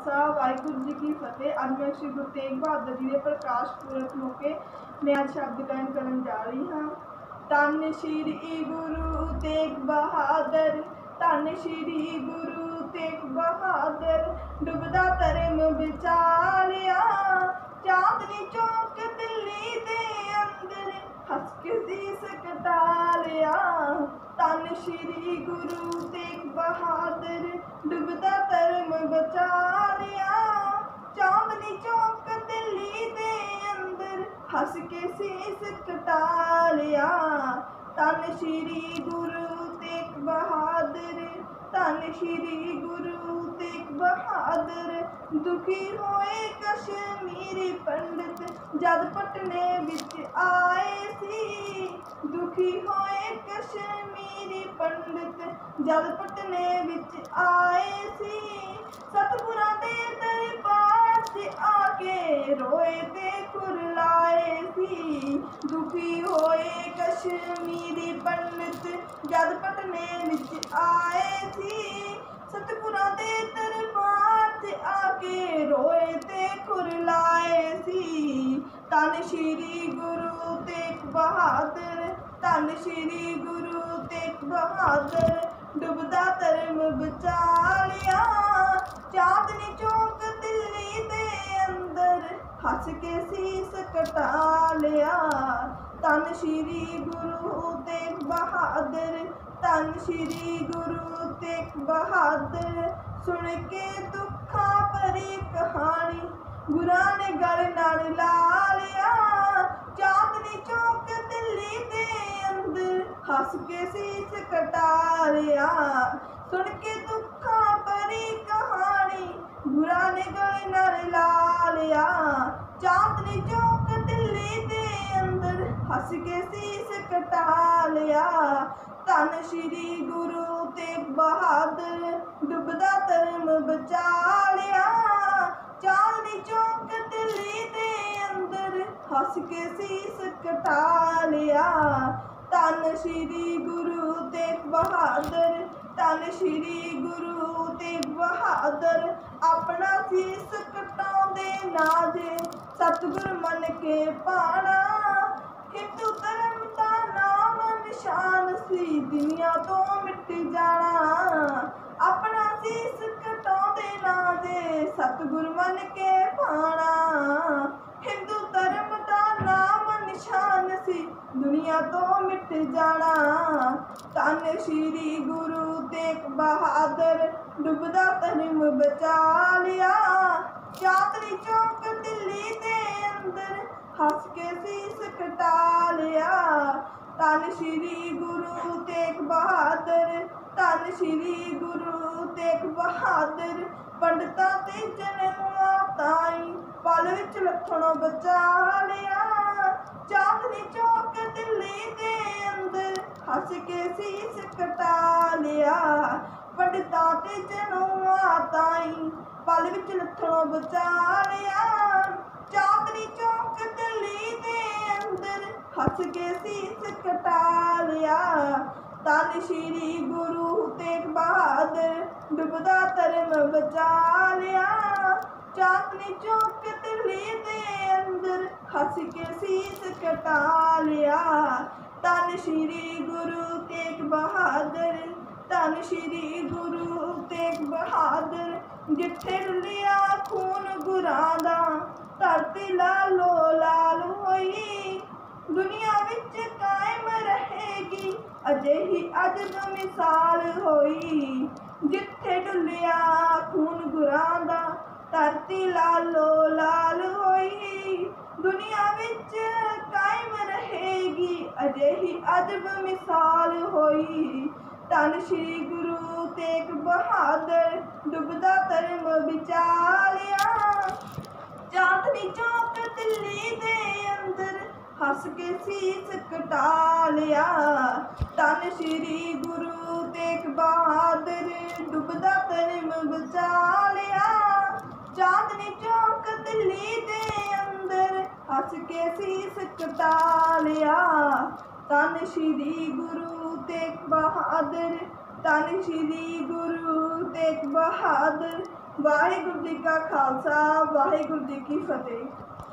खालसा वाहिगुरू जी की फतेह। अज मैं श्री गुरु तेग बहादुर जी के प्रकाश पुरब मौके नया शब्द गायन करन जा रही हाँ। धन श्री गुरु तेग बहादुर, धन श्री गुरु तेग बहादुर, डुबदा धर्म विचालिया, चांदनी चौक दिल्ली दे अंदर हस के शीस कटा लिया। धन श्री गुरु तेग बहादुर, डुबदा धर्म बचा लिया, चांदनी चौक दिल्ली दे अंदर हस के शीस कटा लिया। धन श्री गुरु तेग बहादुर, धन श्री गुरु तेग बहादुर, दुखी होए कश्मीरी पंडित जद पटने विच आए सी, दुखी होए कश्मीरी पंडित जद पटने विच आए सी, सतगुरां दे दरबार च आके रोए ते कुरलाए सी, दुखी होए कश्मीरी पंडित जद पटने विच आए सी, सतगुरां दे दरबार च आके रोए ते कुरलाए सी। धन श्री गुरु तेग बहादुर, धन श्री गुरु तेग बहादुर, डुबदा धर्म बचा लिया, चांदनी चौक दिल्ली दे अंदर हस के शीस कटा लिया। धन श्री गुरु तेग बहादुर, धन श्री गुरु तेग बहादुर, सुन के दुखा भरी कहानी गुरां ने गल नाल ला लिया, चांदनी चौक दिल्ली दे अंदर हस के शीस कटा लिया। सुन के दुखा भरी कहानी गुरां ने गल नाल ला लिया, चांदनी चौक दिल्ली दे अंदर हस के शीस कटा लिया। धन श्री गुरु तेग बहादुर, डुबदा धर्म बचा लिया, चांदनी चौक दिल्ली दे अंदर हस के शीस कटा लिया। धन श्री गुरु तेग बहादुर, धन श्री गुरु तेग बहादुर, अपना शीस कटाउंदे ना जे सतगुर मन के पाना, हिंदू धर्म दा नाम निशान सी दुनिया तो मिट जाना, अपना शीस कटाउंदे ना जे सतगुर मन के पाना, हिंदू धर्म दा नाम निशान सी दुनिया तो मिट जाना। धन श्री गुरु तेग बहादुर, डुबदा धर्म बचा लिया, चांदनी चौक दिल्ली दे अंदर हस के शीस कटा लिया। धन श्री गुरु तेग बहादुर, धन श्री गुरु तेग बहादुर, पंडितां ते जन्मां ताईं पल विच लखनों बचा लिया, चांदनी चौक दिल्ली दे अंदर हस के शीस कटा लिया, पंडितां ते जन्मां ताईं पल विच लखनों बचा लिया, चांदनी चौक दिल्ली दे अंदर हस के शीस कटा लिया। धन श्री गुरु तेग बहादुर, डुबदा धर्म बचा लिया, चांदनी चौक दिल्ली दे अंदर हस के शीस कटा लिया। धन श्री गुरु तेग बहादुर, धन श्री गुरु तेग बहादुर, जिथे डुलिया खून गुरां दा धरती लालो लाल होई, दुनिया विच कायम रहेगी अजिही अजब मिसाल होई, जिथे डुलिया खून गुरां दा धरती लालो लाल होई, दुनिया विच कायम रहेगी अजिही अजब मिसाल होई। धन श्री गुरु तेग बहादुर, डुबदा धर्म बचा लिया, चांदनी चौक दिल्ली दे अंदर हस के शीस कटा लिया। धन श्री गुरु तेग बहादुर, डुबदा धर्म बचा लिया, चांदनी चौक दिल्ली दे अंदर हस के शीस कटा लिया। धन श्री गुरु तेग बहादुर, धन श्री गुरु तेग बहादुर, ਵਾਹਿਗੁਰੂ ਜੀ ਕਾ ਖਾਲਸਾ ਵਾਹਿਗੁਰੂ ਜੀ ਕੀ ਫਤਿਹ।